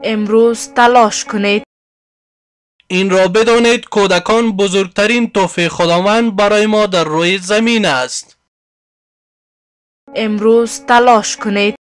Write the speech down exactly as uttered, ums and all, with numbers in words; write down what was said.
امروز تلاش کنید. این را بدانید کودکان بزرگترین تحفه خداوند برای ما در روی زمین است. امروز تلاش کنید.